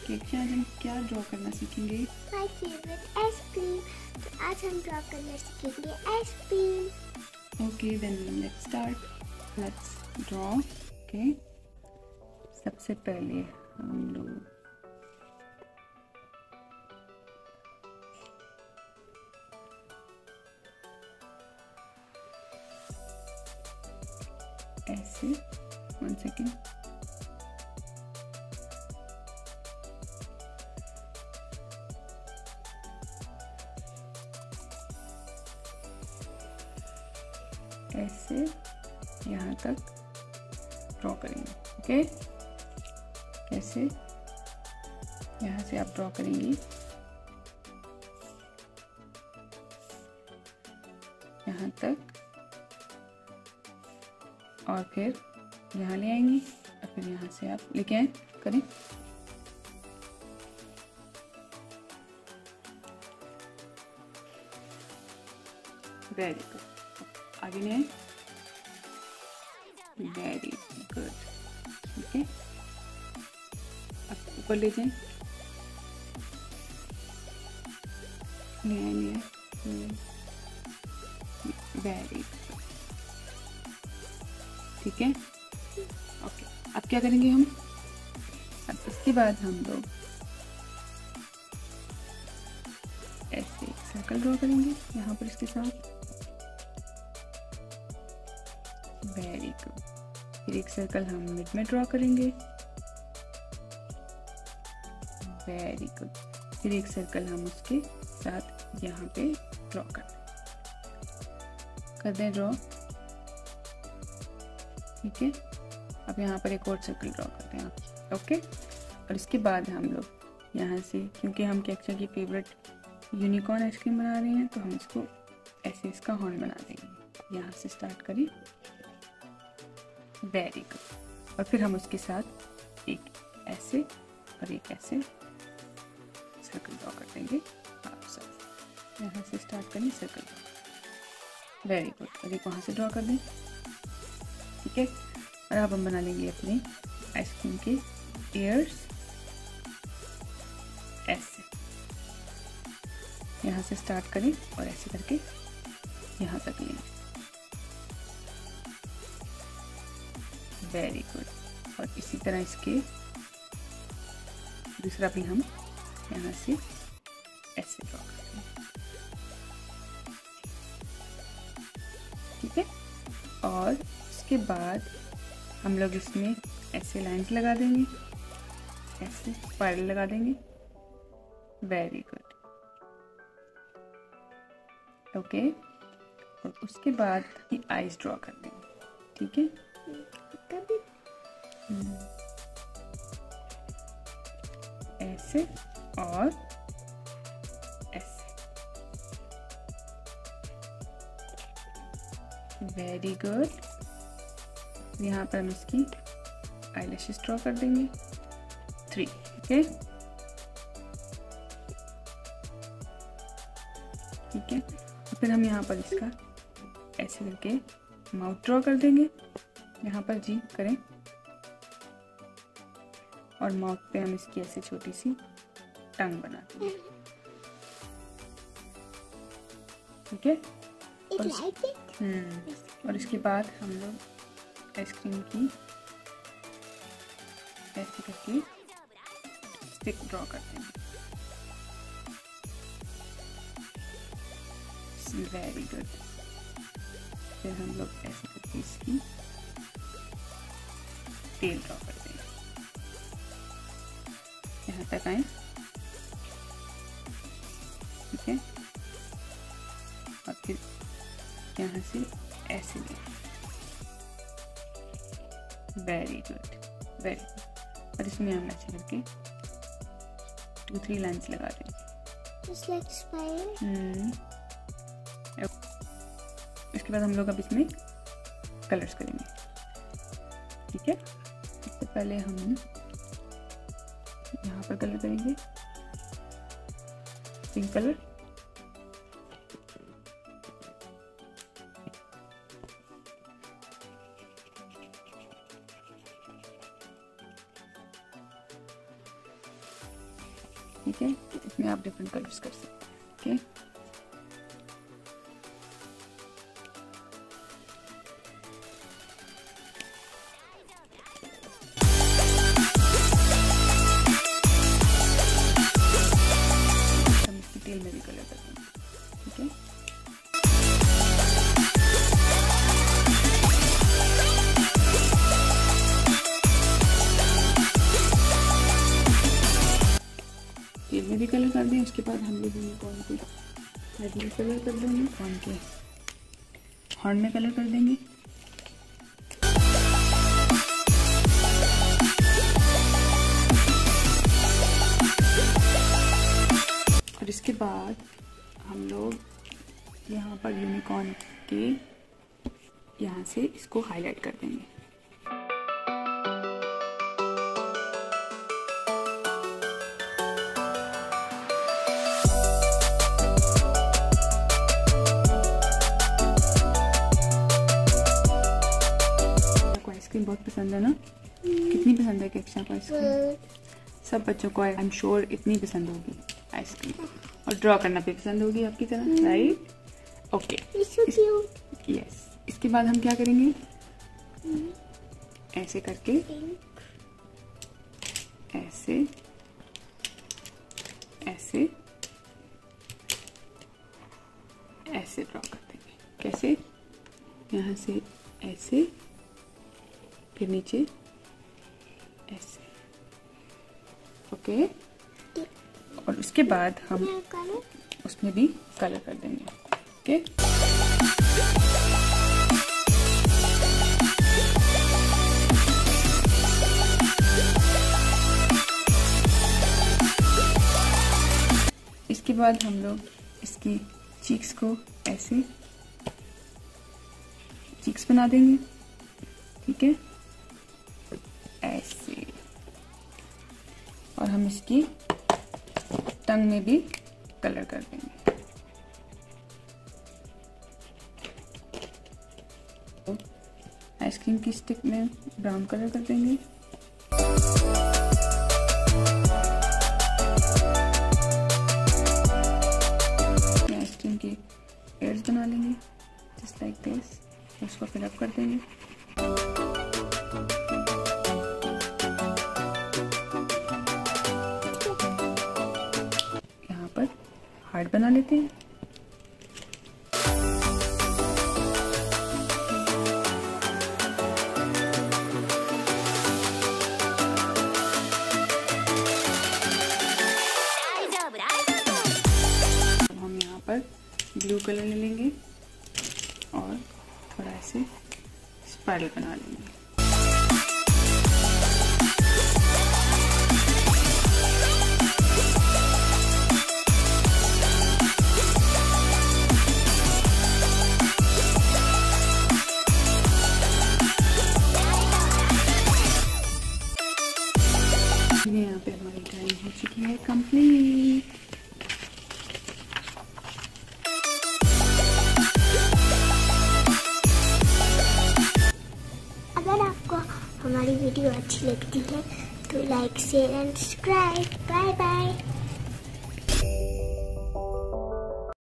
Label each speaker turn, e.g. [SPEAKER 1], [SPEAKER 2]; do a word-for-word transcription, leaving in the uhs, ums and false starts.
[SPEAKER 1] Cake आज हम क्या ड्रॉ करना सीखेंगे?
[SPEAKER 2] My favourite ice cream. तो आज हम ड्रॉ करना सीखेंगे ice cream.
[SPEAKER 1] Okay then let's start. Let's draw. Okay, सबसे पहले हम लोग ऐसे, वन सेकेंड, ऐसे यहाँ तक ड्रॉ करेंगे। ओके, कैसे? यहाँ से आप ड्रॉ करेंगी, यहाँ तक, और फिर यहाँ ले आएंगी और फिर यहाँ से आप लेके आए, करें। वेरी गुड, आगे ले आए, वेरी गुड। ठीक है, अब ऊपर ले जाएं, ले आए, ले आए, वेरी गुड। ठीक है, ओके, अब क्या करेंगे हम? अब इसके बाद हम लोग ऐसे एक सर्कल ड्रॉ करेंगे यहाँ पर इसके साथ। Very good. फिर एक सर्कल हम मिड में ड्रॉ करेंगे। Very good. फिर एक सर्कल हम उसके साथ यहाँ पे ड्रॉ कर दें कर दें ड्रॉ। ठीक है, अब यहाँ पर एक और सर्कल ड्रॉ करते हैं आप। ओके, और इसके बाद हम लोग यहाँ से, क्योंकि हम केक्चा की फेवरेट यूनिकॉर्न आइसक्रीम बना रहे हैं, तो हम इसको ऐसे इसका हॉर्न बना देंगे। यहाँ से स्टार्ट करें, वेरी गुड। और फिर हम उसके साथ एक ऐसे और एक ऐसे सर्कल ड्रॉ कर देंगे। आप सब यहाँ से स्टार्ट करें, सर्कल ड्रॉ, वेरी गुड। और एक वहाँ से ड्रॉ कर दें। ठीक है, और अब हम बना लेंगे अपने आइसक्रीम के ईयर्स ऐसे। यहाँ से स्टार्ट करें और ऐसे करके यहाँ तक लेंगे। Very good. और इसी तरह इसके दूसरा भी हम यहाँ से ऐसे ड्रॉ करते हैं। ठीक है, और उसके बाद हम लोग इसमें ऐसे लाइंस लगा देंगे, ऐसे स्पाइरल लगा देंगे। Very good. ओके, और उसके बाद ही आईज ड्रॉ कर देंगे। ठीक है, ऐसे और ऐसे। Very good. यहाँ पर हम इसकी आईलैशेस ड्रॉ कर देंगे, थ्री। ओके, ठीक है, फिर हम यहाँ पर इसका ऐसे करके माउथ ड्रॉ कर देंगे। यहाँ पर जी करें, और माउथ पे हम इसकी ऐसे छोटी सी टंग बना देंगे। ठीक है, और, हम्म और इसके बाद हम लोग आइसक्रीम की ऐसे करके स्टिक ड्रॉ करते हैं। Very good. फिर हम लोग ऐसे करके इसकी टेल ड्रॉ करते हैं। यहाँ तक आए। ठीक है, और फिर यहाँ से ऐसे लें। Very good, very good. और इसमें हम ऐसे करके टू थ्री लाइंस लगा देंगे।
[SPEAKER 2] Just like spiral.
[SPEAKER 1] हम्म इसके बाद हम लोग अब इसमें कलर्स करेंगे। ठीक है, सबसे पहले हम यहाँ पर कलर करेंगे, पिंक कलर। ठीक है, इसमें आप डिफरेंट कलर्स कर सकते हैं। ओके, हम इसकी टेल में भी कलर कर देंगे। ठीक है, टेल में भी कलर कर दें। उसके बाद हम लोग यूनिकॉर्न के हेड में कलर कर देंगे, कॉर्न के हॉर्न में कलर कर देंगे। और इसके बाद हम लोग यहाँ पर यूनिकॉर्न के यहाँ से इसको हाईलाइट कर देंगे। आइसक्रीम बहुत पसंद है ना? कितनी पसंद है केक्षा को आइसक्रीम? सब बच्चों को आई एम श्योर इतनी पसंद होगी आइसक्रीम, और ड्रॉ करना भी पसंद होगी आपकी तरह, राइट? Okay, yes. इसके बाद हम क्या करेंगे, ऐसे करके ऐसे ऐसे ऐसे ड्रॉ कर देंगे। कैसे? यहाँ से ऐसे, फिर नीचे ऐसे। ओके, और उसके बाद हम उसमें भी कलर कर देंगे। ओके, इसके बाद हम लोग इसकी चीक्स को ऐसे चीक्स बना देंगे। ठीक है, ऐसे। और हम इसकी टंग में भी कलर कर देंगे। तो आइसक्रीम की स्टिक में ब्राउन कलर कर देंगे। आइसक्रीम की एयर्स बना लेंगे जस्ट लाइक दिस, उसको फिलअप कर देंगे। हार्ट बना लेते हैं। अब हम यहाँ पर ब्लू कलर ले लेंगे और थोड़ा ऐसे स्पाइरल बना लेंगे। यहाँ पे हमारी ड्राइंग हो चुकी है कंप्लीट।
[SPEAKER 2] अगर आपको हमारी वीडियो अच्छी लगती है तो like share and subscribe. Bye bye.